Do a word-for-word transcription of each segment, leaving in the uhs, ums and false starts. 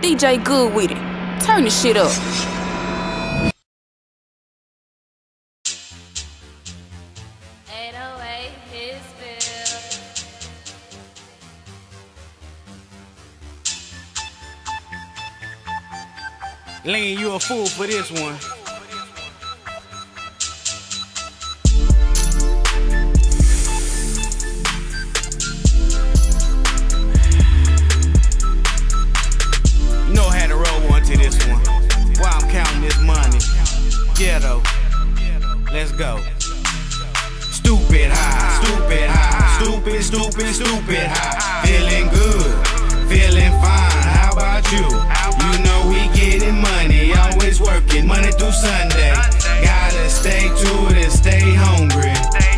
D J good with it. Turn the shit up. Lean, you a fool for this one. You know I had to roll one to this one. While I'm counting this money. Ghetto. Let's go. Stupid high, stupid high, stupid, stupid, stupid high. Feeling good, feeling fine. How about you? You know we getting money, always working, Monday through Sunday. Gotta stay to it and stay hungry.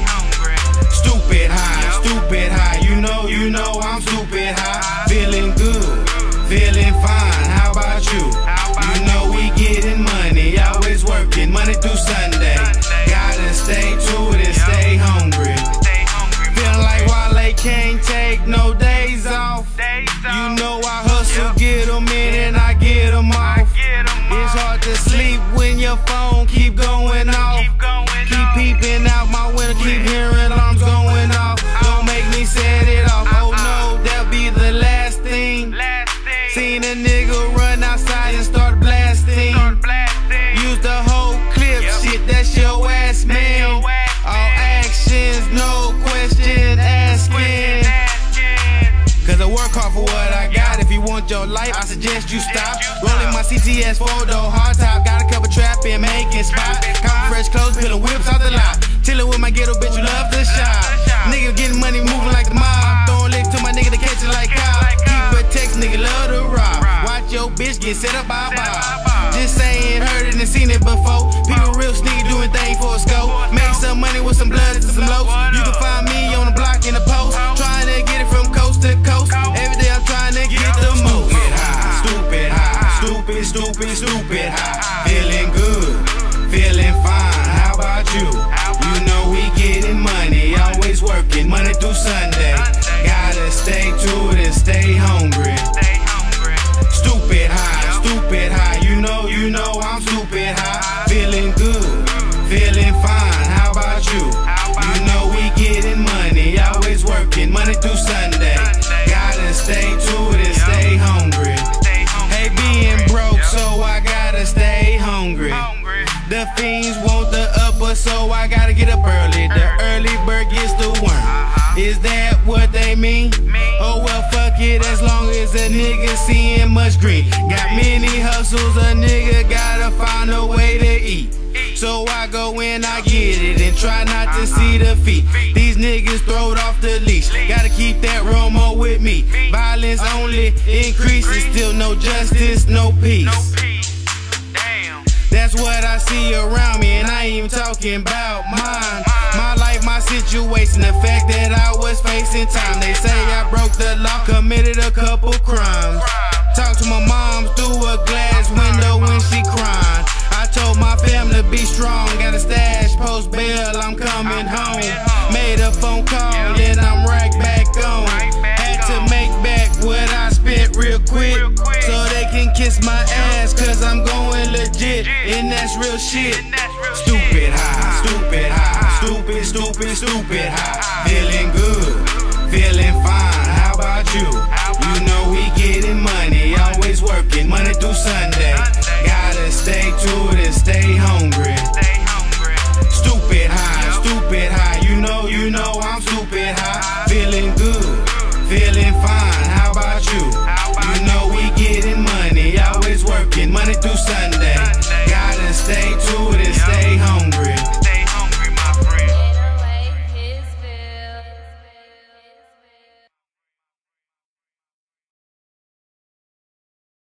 Stupid high, stupid high. You know, you know I'm stupid high. Feeling good, feeling fine. How about you? You know we getting money, always working, Monday through Sunday. Gotta stay to it and stay hungry. Feeling like Wale can't take no days off. You know I hustle, get them in and I get them off. It's hard to sleep when your phone keep going off. Keep peeping out my window, keep hearing alarms going off. Don't make me set it off. Oh no, that'll be the last thing. Seen a nigga run outside and start blasting. Use the whole clip, shit, that's your ass, man. All actions, no question asking. Cause I work hard for what I got. If you want your life, I suggest you stop. Rolling my C T S four-door hard top. Got a couple trap and making spot. Couple fresh clothes, peeling whips out the lot. Chillin' with my ghetto bitch, you love to shop. Nigga getting money, moving like the mob. Throwing licks to my nigga to catch it like cow. Keep a text, nigga love to rob. Watch your bitch get set up by Bob. Just saying, heard it and seen it before. People real sneaky doing things for a scope. Make some money with some blood and some lows. You can find me on the block in the post. Trying to get it from coast to coast. Every day I'm trying to get the most. Stupid high, stupid high, stupid, stupid, stupid high. Feeling good, feeling fine. How about you? You know we getting money, always working, Monday through Sunday. Gotta stay to it and stay hungry. Stupid high, stupid high. You know, you know I'm stupid high. Feeling good, feeling fine. How about you? You know we getting money, always working, Monday through Sunday. Gotta stay to it and stay hungry. Hey, being broke, so I gotta stay hungry. The fiends want the upper, so I gotta get up early. The early bird gets the worm. Is that what they mean? Oh well, fuck it, as long as a nigga seeing much green. Got many hustles, a nigga gotta find a way to eat. So I go in, I get it, and try not to see the feet. These niggas throwed off the leash. Gotta keep that Romo with me. Violence only increases, still no justice, no peace. That's what I see around me, and I ain't even talking about mine. My life, my situation, the fact that I was facing time. They say I broke the law, committed a couple crimes. Talk to my mom through a glass window when she crying. I told my family to be strong, got a stash, post bail, I'm coming home. Made a phone call, and I'm right back on. Had to make back what I spent real quick, so they can kiss my ass, cause I'm going legit, and that's real shit. Stupid high, stupid high, stupid, stupid, stupid high. Feeling good, feeling fine. How about you? You know we getting money, always working, Monday through Sunday. Gotta stay to it and stay hungry. Stupid high, stupid high. You know, you know I'm stupid high. Feeling good, feeling fine. How about you? You know we getting money, always working, Monday through Sunday. Gotta stay to